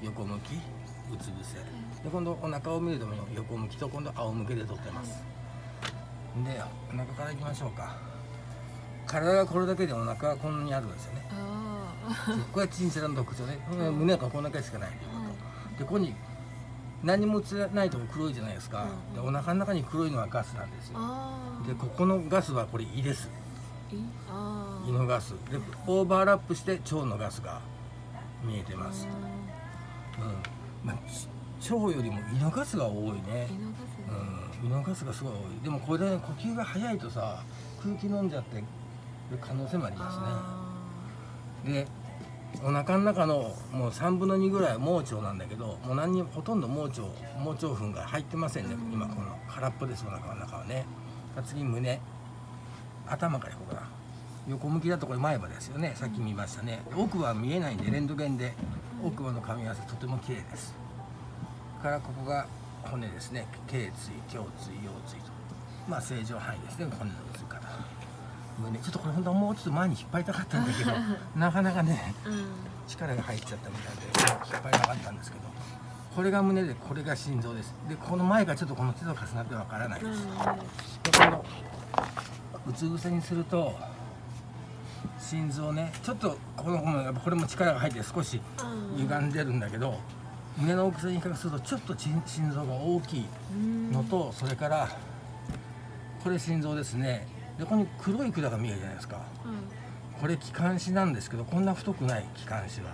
横向き、うつ伏せで、今度お腹を見るための横向きと今度仰向けで撮ってます。でお腹からいきましょうか。体がこれだけでお腹がこんなにあるんですよね。これはチンチラの特徴ね。胸がこんだけしかないということ、でここに何も映らないとこ黒いじゃないですか。でお腹の中に黒いのはガスなんですよ。でここのガスはこれ胃です。胃のガスでオーバーラップして腸のガスが見えてます。まあ、腸よりも胃のガスが多いね。胃のガスがすごい多い。でもこれで、ね、呼吸が早いとさ、空気飲んじゃってる可能性もありますね。でお腹の中のもう3分の2ぐらいは盲腸なんだけど、もうほとんど盲腸糞が入ってませんね。今この空っぽです。お腹の中はね。次胸、頭からいこうかな。横向きだとこれ前歯ですよね。さっき見ましたね。奥は見えないんでレントゲンで奥歯の噛み合わせとても綺麗です。からここが骨ですね。頸椎、胸椎、腰椎と、まあ正常範囲ですね。骨の映り方。胸、ちょっとこれ本当はもうちょっと前に引っ張りたかったんだけどなかなかね、力が入っちゃったみたいで引っ張りなかったんですけど、これが胸でこれが心臓です。でこの前がちょっとこの手と重なってわからないです。で今度うつ伏せにすると心臓ね、ちょっとこれも力が入って少し歪んでるんだけど、胸の大きさに比較するとちょっと心臓が大きいのと、それからこれ心臓ですね。でここに黒い管が見えるじゃないですか。これ気管支なんですけど、こんな太くない気管支は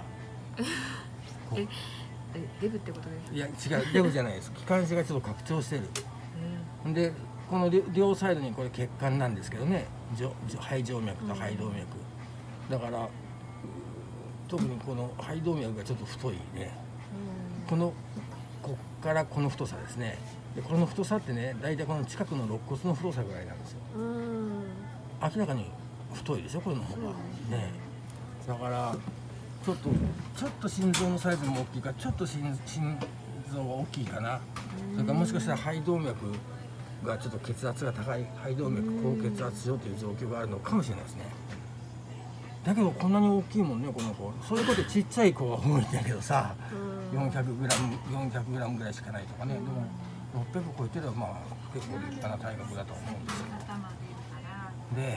デブってことですか？ いや違う、デブじゃないです。気管支がちょっと拡張してる。でこの両サイドにこれ血管なんですけどね、肺静脈と肺動脈だから、特にこの肺動脈がちょっと太いね。こっからこの太さですね。でこの太さってね、大体この近くの肋骨の太さぐらいなんですよ。明らかに太いでしょ、これの方がね。だからちょっと心臓のサイズも大きいから、ちょっと心臓が大きいかな。それからもしかしたら肺動脈がちょっと血圧が高い、肺動脈高血圧症という状況があるのかもしれないですね。だけどこんなに大きいもんね、この子。そういうことでちっちゃい子が多いんだけどさ、400g ぐらいしかないとかね。でも600超えてればまあ結構立派な体格だと思うんですよ。で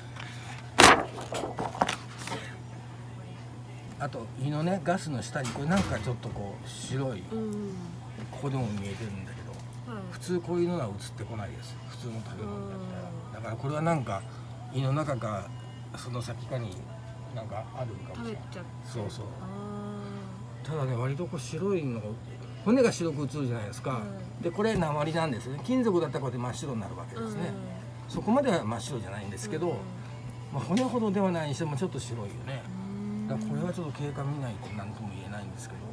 あと胃のね、ガスの下にこれなんかちょっとこう白い、ここでも見えてるんだけど、普通こういうのは映ってこないです。普通の食べ物だったら。だからこれはなんか胃の中かその先かになんかあるんかもしれない。そうそう。ただね、割とこう白いの、骨が白く映るじゃないですか。でこれ鉛なんですね。金属だったらこうやって真っ白になるわけですね。そこまでは真っ白じゃないんですけど、まあ、骨ほどではないにしてもちょっと白いよね。だからこれはちょっと経過見ないと何とも言えないんですけど、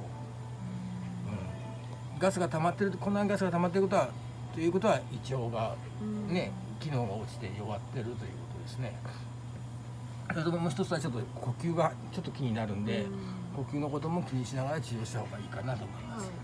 ガスが溜まってる、こんなにガスが溜まっていることは胃腸がね、機能が落ちて弱ってるということですね。それともう一つはちょっと呼吸がちょっと気になるんで、呼吸のことも気にしながら治療した方がいいかなと思います。